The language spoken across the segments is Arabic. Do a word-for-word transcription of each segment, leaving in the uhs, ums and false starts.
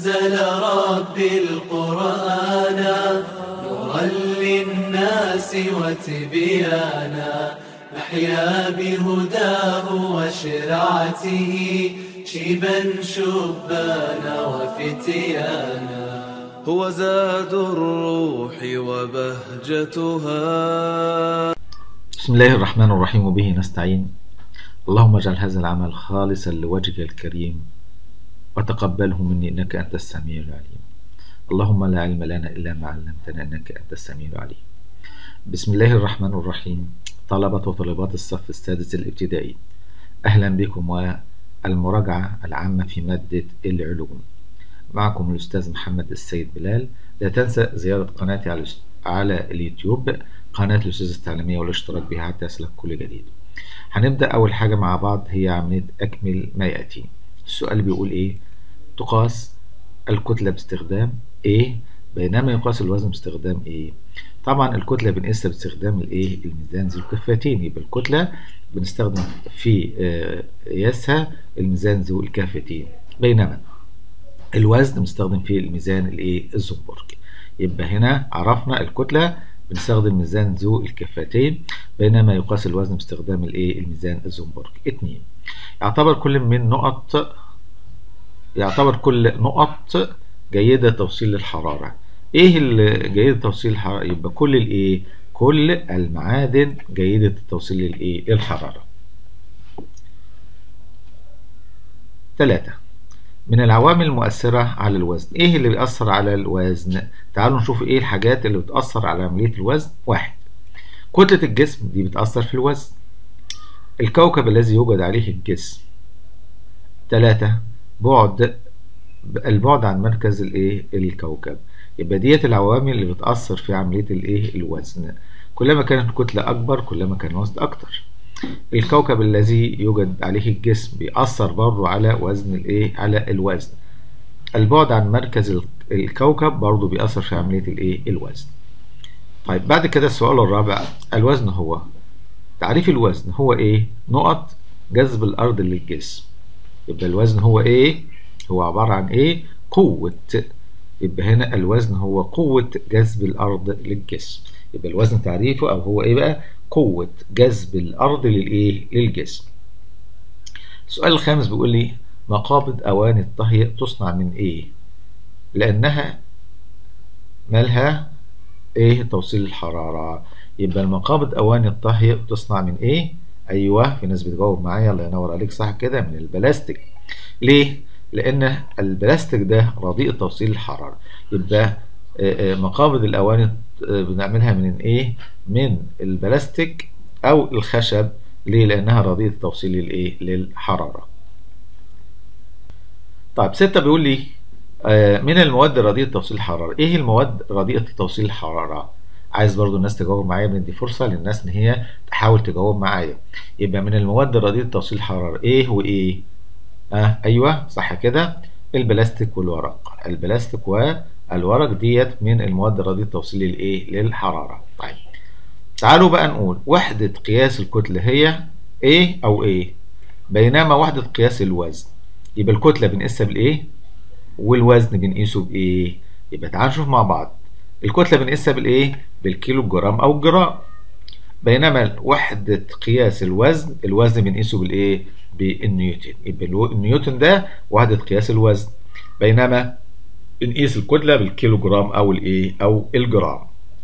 أنزل ربي القرآن نورا للناس وتبيانا، نحيا بهداه وشرعته شيبا شبانا وفتيانا. هو زاد الروح وبهجتها. بسم الله الرحمن الرحيم وبه نستعين. اللهم اجعل هذا العمل خالصا لوجهك الكريم وتقبله مني إنك أنت السميع العليم. اللهم لا علم لنا إلا ما علمتنا إنك أنت السميع العليم. بسم الله الرحمن الرحيم. طلبة وطالبات الصف السادس الابتدائي، أهلا بكم والمراجعة العامة في مادة العلوم. معكم الأستاذ محمد السيد بلال. لا تنسى زيارة قناتي على على اليوتيوب، قناة الأستاذ التعليمية، والاشتراك بها حتى يصلك كل جديد. هنبدأ أول حاجة مع بعض هي عملية أكمل ما يأتي. السؤال بيقول إيه؟ تقاس الكتلة باستخدام إيه بينما يقاس الوزن باستخدام إيه؟ طبعا الكتلة بنقيسها باستخدام الإيه؟ الميزان ذو الكفتين. يبقى الكتلة بنستخدم في قياسها الميزان ذو الكفتين، بينما الوزن بنستخدم فيه الميزان الإيه؟ الزنبرجي. يبقى هنا عرفنا الكتلة بنستخدم ميزان ذو الكفتين، بينما يقاس الوزن باستخدام الايه؟ الميزان الزنبرجي. اتنين، يعتبر كل من نقط يعتبر كل نقط جيدة توصيل الحرارة. ايه اللي جيدة توصيل الحرارة؟ يبقى كل الايه؟ كل المعادن جيدة توصيل الايه؟ الحرارة. ثلاثة، من العوامل المؤثرة على الوزن. ايه اللي بيأثر على الوزن؟ تعالوا نشوف ايه الحاجات اللي بتأثر على عملية الوزن. واحد، كتلة الجسم دي بتأثر في الوزن. الكوكب الذي يوجد عليه الجسم. ثلاثة، بعد البعد عن مركز الايه؟ الكوكب. يبقى ديت العوامل اللي بتأثر في عملية الايه؟ الوزن. كلما كانت الكتلة أكبر كلما كان الوزن أكتر. الكوكب الذي يوجد عليه الجسم بيأثر برضه على وزن الايه؟ على الوزن. البعد عن مركز الكوكب برضه بيأثر في عملية الايه؟ الوزن. طيب بعد كده السؤال الرابع، الوزن هو، تعريف الوزن هو ايه؟ نقط جذب الأرض للجسم. يبقى الوزن هو ايه؟ هو عبارة عن ايه؟ قوة. يبقى هنا الوزن هو قوة جذب الأرض للجسم. يبقى الوزن تعريفه أو هو ايه بقى؟ قوة جذب الأرض للإيه؟ للجسم. السؤال الخامس بيقول لي مقابض أواني الطهي تصنع من إيه؟ لأنها مالها إيه؟ توصيل الحرارة. يبقى المقابض أواني الطهي تصنع من إيه؟ أيوه، في ناس بتجاوب معايا، الله ينور عليك، صح كده، من البلاستيك. ليه؟ لأن البلاستيك ده رديء توصيل الحرارة. يبقى مقابض الأواني بنعملها من ايه؟ من البلاستيك او الخشب. ليه؟ لانها رديئة توصيل الايه؟ للحرارة. طيب ستة بيقول لي من المواد رديئة توصيل الحرارة. ايه المواد رديئة توصيل الحرارة؟ عايز برضو الناس تجاوب معايا، بندي فرصة للناس ان هي تحاول تجاوب معايا. يبقى من المواد رديئة توصيل الحرارة ايه وايه؟ اه ايوه صح كده، البلاستيك والورق. البلاستيك والورق ديت من المواد الرديئة توصيل الايه؟ للحرارة. طيب تعالوا بقى نقول وحدة قياس الكتلة هي ايه او ايه؟ بينما وحدة قياس الوزن. يبقى الكتلة بنقيسها بالايه؟ والوزن بنقيسه بايه؟ يبقى تعالوا نشوف مع بعض. الكتلة بنقيسها بالايه؟ بالكيلو جرام او الجرام. بينما وحدة قياس الوزن، الوزن بنقيسه بالايه؟ بالنيوتن. يبقى النيوتن ده وحدة قياس الوزن، بينما بنقيس الكتلة بالكيلو جرام او الايه؟ او الجرام.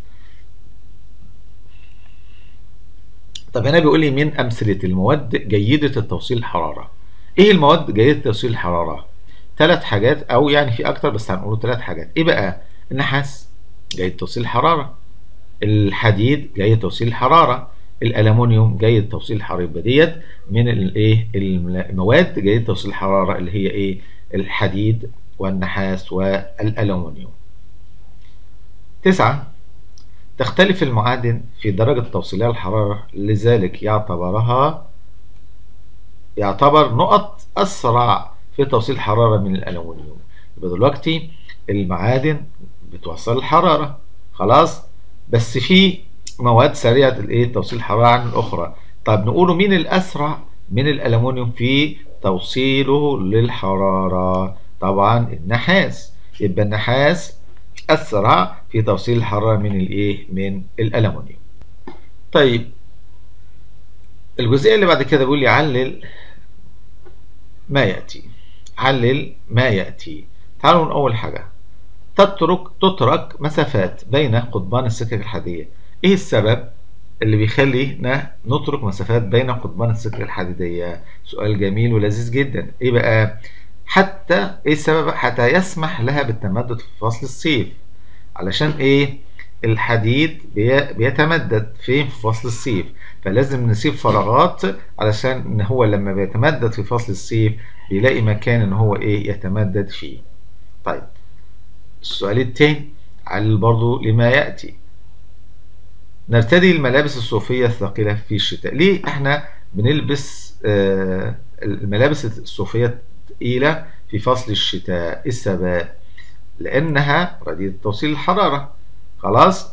طب هنا بيقول لي من امثلة المواد جيدة توصيل الحرارة. ايه المواد جيدة توصيل الحرارة؟ ثلاث حاجات، او يعني في اكتر بس هنقوله ثلاث حاجات. ايه بقى؟ النحاس جيد توصيل الحرارة، الحديد جيد توصيل الحرارة، الألمنيوم جيد توصيل الحرارة. يبقى ديت من الايه؟ المواد جيد توصيل الحرارة اللي هي ايه؟ الحديد والنحاس والألمنيوم. تسعة، تختلف المعادن في درجة توصيلها الحرارة، لذلك يعتبرها يعتبر نقط أسرع في توصيل الحرارة من الألمنيوم. يبقى دلوقتي المعادن بتوصل الحرارة خلاص، بس في مواد سريعة الايه؟ توصيل الحرارة عن الأخرى. طب نقوله مين الأسرع من الألمنيوم في توصيله للحرارة؟ طبعا النحاس. يبقى النحاس أسرع في توصيل الحرارة من الإيه؟ من الألمنيوم. طيب الجزئية اللي بعد كده بيقول لي علل ما يأتي. علل ما يأتي. تعالوا من أول حاجة، تترك تترك مسافات بين قضبان السكك الحديدية. إيه السبب اللي بيخلينا نترك مسافات بين قضبان السكك الحديدية؟ سؤال جميل ولذيذ جدا. إيه بقى؟ حتى إيه السبب؟ حتى يسمح لها بالتمدد في فصل الصيف. علشان إيه؟ الحديد بي بيتمدد في فصل الصيف، فلازم نسيب فراغات علشان إن هو لما بيتمدد في فصل الصيف بيلاقي مكان إن هو إيه؟ يتمدد فيه. طيب السؤال التاني علل برضو لما يأتي. نرتدي الملابس الصوفية الثقيلة في الشتاء. ليه احنا بنلبس آه الملابس الصوفية الثقيلة في فصل الشتاء؟ السبب لأنها رديئة توصيل الحرارة. خلاص،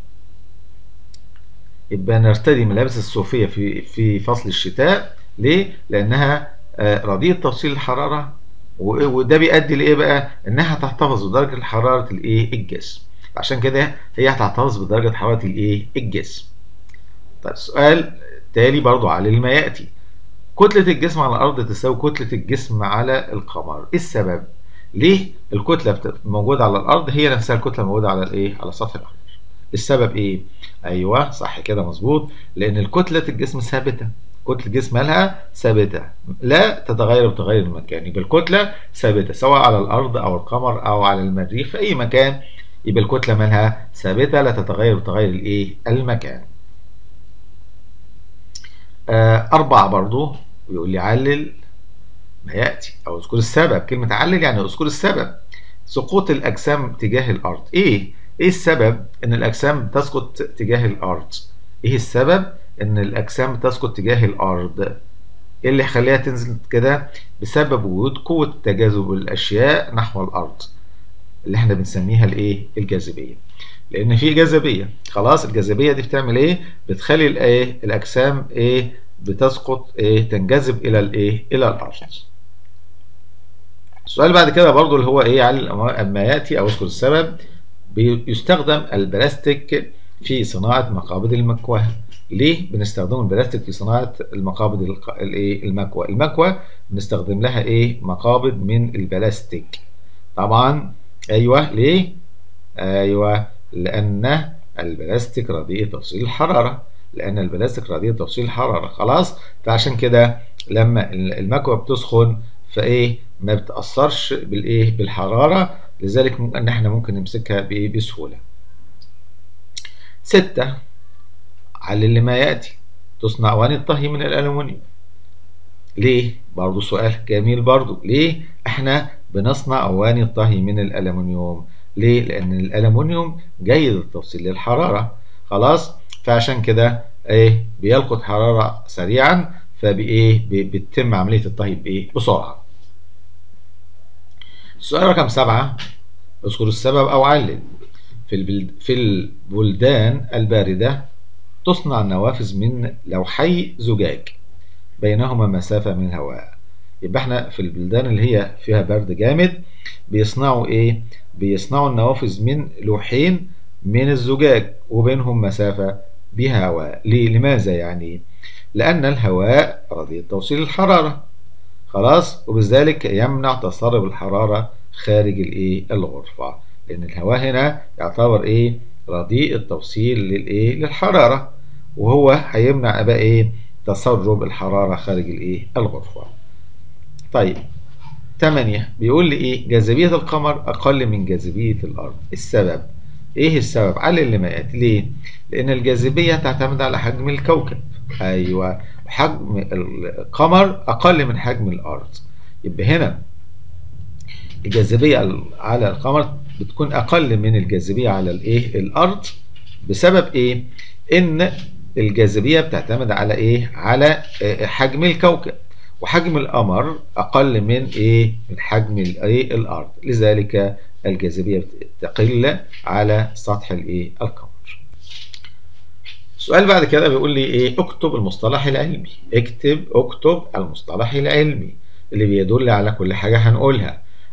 يبقى نرتدي الملابس الصوفية في في فصل الشتاء. ليه؟ لأنها آه رديئة توصيل الحرارة، وده بيؤدي لايه بقى؟ انها تحتفظ بدرجه حراره الايه؟ الجسم. عشان كده هي هتحتفظ بدرجه حراره الايه؟ الجسم. طيب السؤال التالي برضو على ما ياتي. كتله الجسم على الارض تساوي كتله الجسم على القمر. ايه السبب؟ ليه الكتله موجوده على الارض هي نفسها الكتله موجوده على الايه؟ على سطح القمر. السبب ايه؟ ايوه صح كده مظبوط، لان كتله الجسم ثابته. كتلة الجسم مالها ثابتة لا تتغير بتغير المكان. يبقى الكتلة ثابتة سواء على الأرض أو القمر أو على المريخ في أي مكان، يبقى الكتلة مالها ثابتة لا تتغير بتغير الإيه؟ المكان. آه أربعة برضو بيقول لي علل ما يأتي أو اذكر السبب. كلمة علل يعني اذكر السبب. سقوط الأجسام تجاه الأرض. إيه؟ إيه السبب إن الأجسام تسقط تجاه الأرض؟ إيه السبب ان الاجسام تسقط تجاه الارض؟ ايه اللي يخليها تنزل كده؟ بسبب وجود قوه تجاذب الاشياء نحو الارض اللي احنا بنسميها الايه؟ الجاذبيه. لان في جاذبيه. خلاص، الجاذبيه دي بتعمل ايه؟ بتخلي الايه؟ الاجسام ايه؟ بتسقط ايه؟ تنجذب الى الايه؟ الى الارض. السؤال بعد كده برضو اللي هو ايه؟ على ما ياتي او اذكر السبب. بيستخدم البلاستيك في صناعه مقابض المكواه. ليه بنستخدم البلاستيك في صناعة المقابض الايه؟ المكوى. المكوى بنستخدم لها ايه؟ مقابض من البلاستيك. طبعا ايوه. ليه؟ ايوه لأن البلاستيك رديء توصيل الحرارة. لأن البلاستيك رديء توصيل الحرارة. خلاص، فعشان كده لما المكوى بتسخن فايه؟ ما بتأثرش بالايه؟ بالحرارة، لذلك ان احنا ممكن نمسكها بايه؟ بسهولة. ستة علل ما يأتي. تصنع أواني الطهي من الألمنيوم. ليه؟ برضو سؤال جميل برضو. ليه احنا بنصنع أواني الطهي من الألمنيوم؟ ليه؟ لأن الألمنيوم جيد التوصيل للحرارة. خلاص، فعشان كده ايه؟ بيلقط حرارة سريعا، فبايه؟ بتتم عملية الطهي بايه؟ بسرعة. السؤال رقم سبعة اذكر السبب أو علل. في البلد في البلدان الباردة تصنع النوافذ من لوحي زجاج بينهما مسافة من الهواء. يبقى احنا في البلدان اللي هي فيها برد جامد بيصنعوا ايه؟ بيصنعوا النوافذ من لوحين من الزجاج وبينهم مسافة بها هواء. ليه؟ لماذا يعني؟ لأن الهواء رديء توصيل الحرارة. خلاص، وبذلك يمنع تسرب الحرارة خارج الايه؟ الغرفة. لأن الهواء هنا يعتبر ايه؟ رديء التوصيل للايه؟ للحرارة، وهو هيمنع بقى ايه؟ تسرب الحرارة خارج الايه؟ الغرفة. طيب ثمانية بيقول لي ايه؟ جاذبية القمر أقل من جاذبية الأرض. السبب ايه؟ السبب علل لما يأتي. ليه؟ لأن الجاذبية تعتمد على حجم الكوكب. أيوه، حجم القمر أقل من حجم الأرض. يبقى هنا الجاذبية على القمر بتكون أقل من الجاذبية على الإيه؟ الأرض. بسبب إيه؟ إن الجاذبية بتعتمد على إيه؟ على حجم الكوكب، وحجم القمر أقل من إيه؟ من حجم الإيه؟ الأرض، لذلك الجاذبية تقل على سطح الإيه؟ القمر. السؤال بعد كده بيقول لي إيه؟ اكتب المصطلح العلمي. اكتب اكتب المصطلح العلمي اللي بيدل على كل حاجة هنقولها.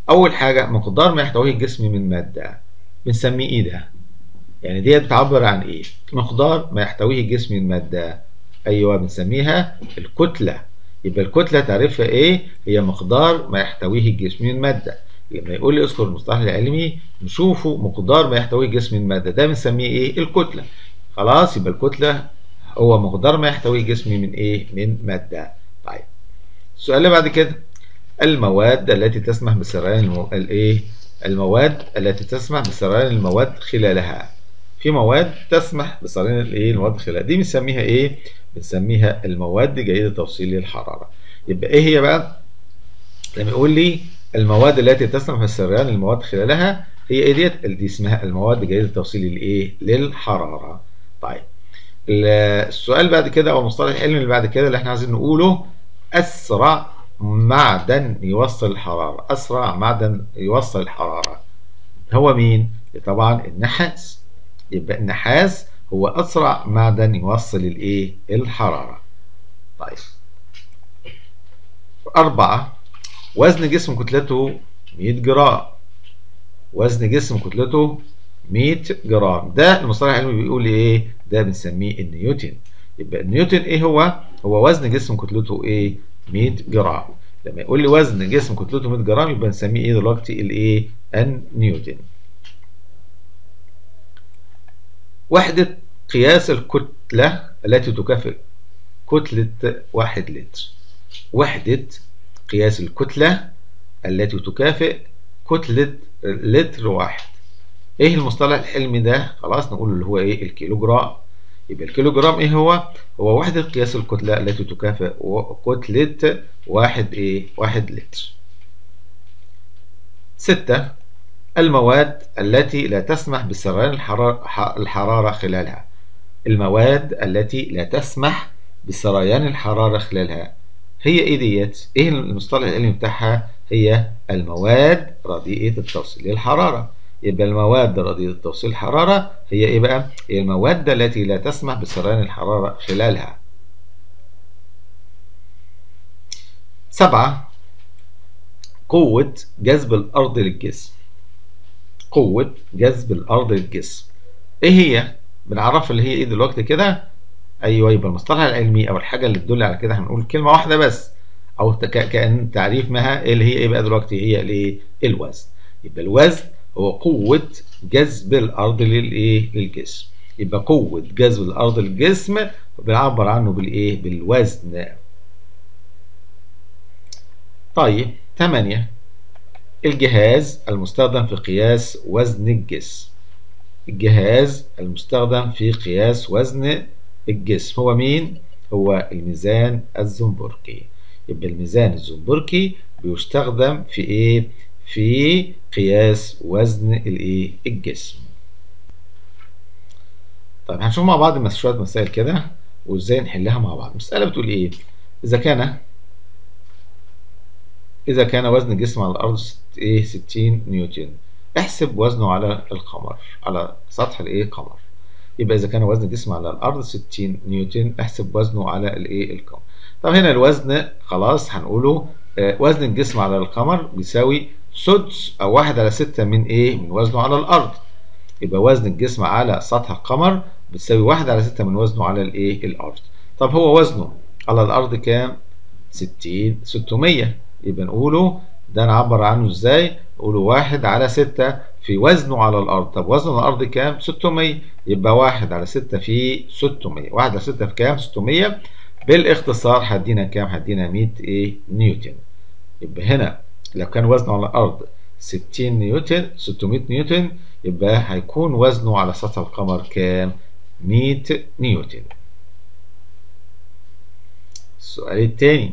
اول حاجه مقدار ما يحتويه الجسم من ماده بنسميه ايه ده؟ يعني ديت بتعبر عن ايه؟ مقدار ما يحتويه الجسم من ماده، ايوه بنسميها الكتله. يبقى الكتله تعريفها ايه؟ هي مقدار ما يحتويه الجسم من ماده. لما يقول لي اذكر المصطلح العلمي نشوفه مقدار ما يحتويه الجسم من ماده، ده بنسميه ايه؟ الكتله. خلاص، يبقى الكتله هو مقدار ما يحتويه الجسم من ايه؟ من ماده. طيب السؤال اللي بعد كده، المواد التي تسمح بسريان المو... الايه؟ المواد التي تسمح بسريان المواد خلالها. في مواد تسمح بسريان الايه؟ المواد خلالها، دي بنسميها ايه؟ بنسميها المواد جيدة توصيل الحرارة. يبقى ايه هي بقى؟ لما يقول لي المواد التي تسمح بسريان المواد خلالها، هي ايه ديت؟ دي اسمها المواد جيدة توصيل الايه؟ للحرارة. طيب السؤال بعد كده او المصطلح العلمي اللي بعد كده اللي احنا عايزين نقوله، اسرع معدن يوصل الحرارة. أسرع معدن يوصل الحرارة هو مين؟ طبعا النحاس. يبقى النحاس هو أسرع معدن يوصل الإيه؟ الحرارة. طيب أربعة، وزن جسم كتلته مئة جرام. وزن جسم كتلته مئة جرام، ده المصطلح العلمي بيقول إيه؟ ده بنسميه النيوتن. يبقى النيوتن إيه هو؟ هو وزن جسم كتلته إيه؟ مئة جرام. لما يقول لي وزن جسم كتلته مئة جرام يبقى نسميه ايه دلوقتي؟ الايه؟ النيوتن. وحدة قياس الكتلة التي تكافئ كتلة واحد لتر. وحدة قياس الكتلة التي تكافئ كتلة لتر واحد. ايه المصطلح العلمي ده؟ خلاص نقول اللي هو ايه؟ الكيلوجرام. يبقى الكيلوجرام ايه هو؟ هو وحدة قياس الكتلة التي تكافئ كتلة واحد ايه؟ واحد لتر. ستة، المواد التي لا تسمح بسريان الحرارة خلالها. المواد التي لا تسمح بسريان الحرارة خلالها هي ايه ديت؟ ايه المصطلح العلمي بتاعها؟ هي المواد رديئة التوصيل للحرارة. يبقى المواد رديئة توصيل الحرارة هي ايه بقى؟ هي المواد التي لا تسمح بسريان الحرارة خلالها. سبعة، قوة جذب الأرض للجسم. قوة جذب الأرض للجسم ايه هي؟ بنعرفها اللي هي ايه دلوقتي كده؟ ايوه، يبقى المصطلح العلمي او الحاجة اللي تدل على كده هنقول كلمة واحدة بس، او كأن تعريف مها اللي هي ايه بقى دلوقتي؟ هي الايه؟ الوزن. يبقى الوزن هو قوة جذب الأرض للإيه؟ للجسم. يبقى قوة جذب الأرض للجسم بنعبر عنه بالإيه؟ بالوزن. طيب ثمانية، الجهاز المستخدم في قياس وزن الجسم. الجهاز المستخدم في قياس وزن الجسم هو مين؟ هو الميزان الزنبركي. يبقى الميزان الزنبركي بيستخدم في إيه؟ في قياس وزن الايه؟ الجسم. طيب هنشوف مع بعض شويه مسائل كده وازاي نحلها مع بعض. المساله بتقول ايه؟ اذا كان اذا كان وزن الجسم على الارض ايه؟ ستين نيوتن، احسب وزنه على القمر، على سطح الايه؟ القمر. يبقى اذا كان وزن الجسم على الارض ستين نيوتن احسب وزنه على الايه؟ القمر. طب هنا الوزن خلاص هنقوله آه وزن الجسم على القمر بيساوي سدس او واحد على ستة من ايه؟ من وزنه على الارض. يبقى وزن الجسم على سطح القمر بتساوي واحد على ستة من وزنه على الايه؟ الارض. طب هو وزنه على الارض كام؟ ستين ستمية. يبقى نقوله ده نعبر عنه ازاي؟ نقوله واحد على ستة في وزنه على الارض. طب وزنه على الارض كام؟ ستمية. يبقى واحد على ستة في ستمية. واحد على ستة في كام؟ ستمية. بالاختصار هدينا كام؟ هدينا مية ايه؟ نيوتن. يبقى هنا لو كان وزنه على الأرض ستين نيوتن، ستمية نيوتن، يبقى هيكون وزنه على سطح القمر كام؟ مية نيوتن. السؤال الثاني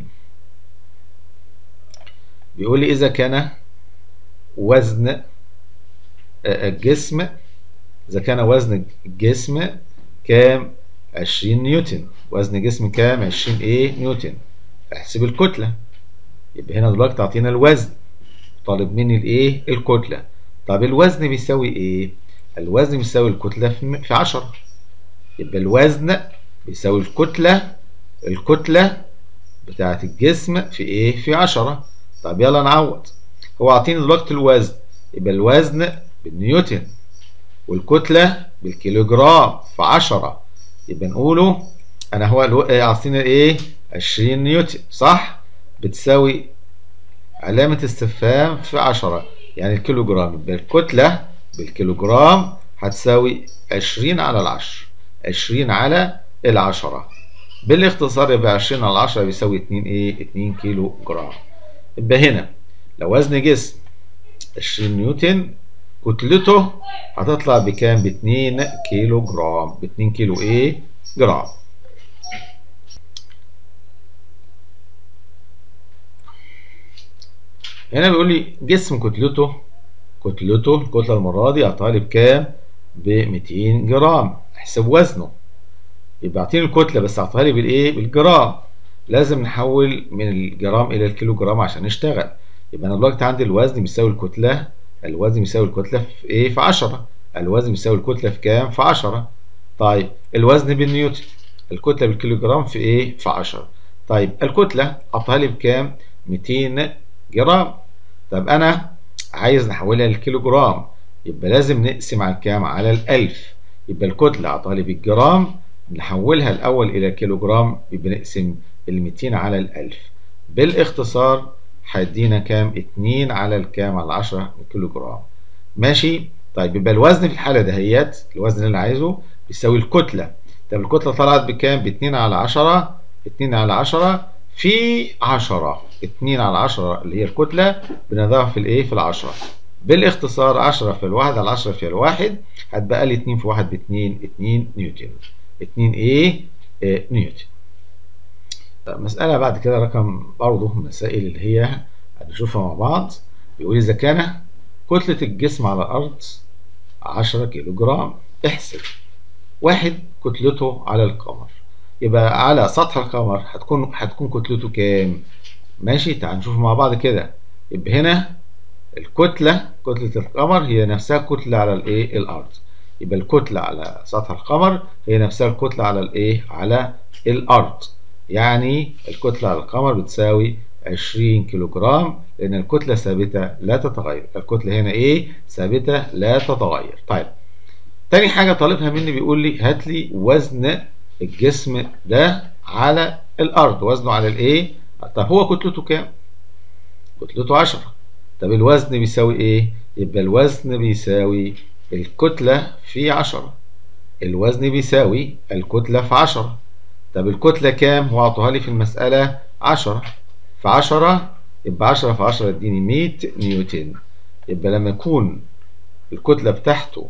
بيقول لي إذا كان وزن الجسم إذا كان وزن الجسم كام؟ عشرين نيوتن. وزن جسم كام؟ عشرين إيه؟ نيوتن. احسب الكتلة. يبقى هنا دلوقتي تعطينا الوزن، طالب مني الايه؟ الكتلة. طب الوزن بيساوي ايه؟ الوزن بيساوي الكتلة في عشرة. يبقى الوزن بيساوي الكتلة الكتلة بتاعت الجسم في ايه؟ في عشرة. طب يلا نعوض. هو عاطيني دلوقتي الوزن، يبقى الوزن بالنيوتن والكتلة بالكيلوجرام في عشرة، يبقى نقوله أنا هو عاطيني إيه؟ عشرين نيوتن صح؟ بتساوي علامة استفهام في عشرة، يعني الكيلوجرام، يبقى الكتلة بالكيلوجرام هتساوي عشرين على العشرة، عشرين على العشرة، بالاختصار يبقى عشرين على عشرة بيساوي اتنين ايه؟ اتنين كيلو جرام. يبقى هنا لو وزن جسم عشرين نيوتن كتلته هتطلع بكام؟ ب اتنين كيلو جرام، ب اتنين كيلو ايه؟ جرام. هنا بيقول لي جسم كتلته كتلته الكتلة المرة دي اعطاها لي بكام؟ ب ميتين جرام، احسب وزنه. يبقى اعطيني الكتلة بس اعطاها لي بالايه؟ بالجرام. لازم نحول من الجرام الى الكيلو جرام عشان نشتغل. يبقى انا دلوقتي عندي الوزن بيساوي الكتلة، الوزن بيساوي الكتلة في ايه؟ في عشرة. الوزن بيساوي الكتلة في كام؟ في عشرة. طيب الوزن بالنيوتن، الكتلة بالكيلو جرام في ايه؟ في عشرة. طيب الكتلة اعطاها لي بكام؟ ميتين جرام. طب انا عايز نحولها للكيلو جرام، يبقى لازم نقسم على كام؟ على الألف. يبقى الكتلة اعطاها لي بالجرام، نحولها الأول إلى كيلو جرام، يبقى نقسم ال ميتين على الألف. بالاختصار هيدينا كام؟ اتنين على الكام؟ على عشرة كيلو جرام. ماشي؟ طيب يبقى الوزن في الحالة دهيت، الوزن اللي عايزه بيساوي الكتلة. طب الكتلة طلعت بكام؟ ب اتنين على عشرة، اتنين على عشرة في عشرة، اتنين على عشرة اللي هي الكتلة بنضربها في الايه؟ في العشرة. بالاختصار عشرة في الواحد على عشرة في الواحد هتبقى لي اتنين في واحد ب اتنين، اتنين نيوتن. اتنين ايه؟ اه نيوتن. مسألة بعد كده رقم برضه من المسائل اللي هي هنشوفها مع بعض. بيقول إذا كان كتلة الجسم على الأرض عشرة كيلو جرام، احسب واحد كتلته على القمر. يبقى على سطح القمر هتكون هتكون كتلته كام؟ ماشي، تعال نشوف مع بعض كده. يبقى هنا الكتلة كتلة القمر هي نفسها كتلة على الايه؟ الأرض. يبقى الكتلة على سطح القمر هي نفسها الكتلة على الايه؟ على الأرض. يعني الكتلة على القمر بتساوي عشرين كيلو جرام، لأن الكتلة ثابتة لا تتغير. الكتلة هنا ايه؟ ثابتة لا تتغير. طيب تاني حاجة طالبها مني بيقول لي هات لي وزن الجسم ده على الأرض، وزنه على الايه؟ طب هو كتلته كام؟ كتلته عشرة. طب الوزن بيساوي ايه؟ يبقى الوزن بيساوي الكتلة في عشرة. الوزن بيساوي الكتلة في عشرة. طب الكتلة كام؟ هو عطوها لي في المسألة عشرة. في عشرة يبقى عشرة في عشرة يديني مية نيوتن. يبقى لما يكون الكتلة بتاعته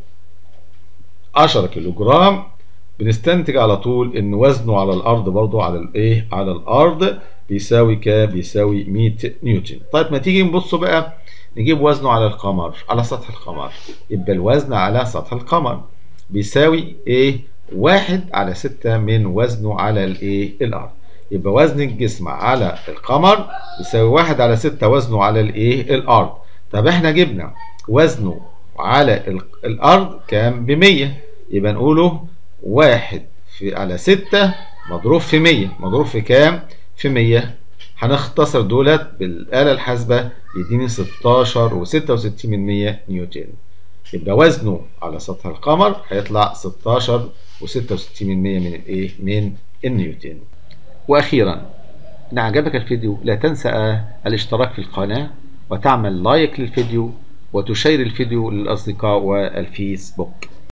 عشرة كيلو جرام بنستنتج على طول ان وزنه على الارض برضه على الايه؟ على الارض بيساوي كام؟ بيساوي مية نيوتن. طيب ما تيجي نبص بقى نجيب وزنه على القمر، على سطح القمر. يبقى الوزن على سطح القمر بيساوي ايه؟ واحد على ستة من وزنه على الايه؟ الارض. يبقى وزن الجسم على القمر بيساوي واحد على ستة وزنه على الايه؟ الارض. طب احنا جبنا وزنه على الارض كام؟ بمية. يبقى نقوله واحد في على ستة مضروب في مية، مضروب في كام؟ في مية. هنختصر دولت بالآلة الحاسبة يديني ستاشر وستة وستين من مية نيوتن. يبقى وزنه على سطح القمر هيطلع ستاشر وستة وستين من مية من الايه؟ من النيوتن. واخيرا ان عجبك الفيديو لا تنسى الاشتراك في القناة وتعمل لايك للفيديو وتشير الفيديو للأصدقاء والفيسبوك.